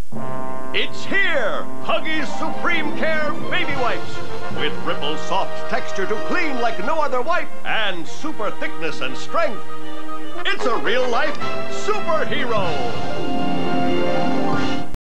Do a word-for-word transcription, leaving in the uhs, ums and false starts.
It's here! Huggies Supreme Care Baby Wipes. With ripple soft texture to clean like no other wipe and super thickness and strength. It's a real-life superhero.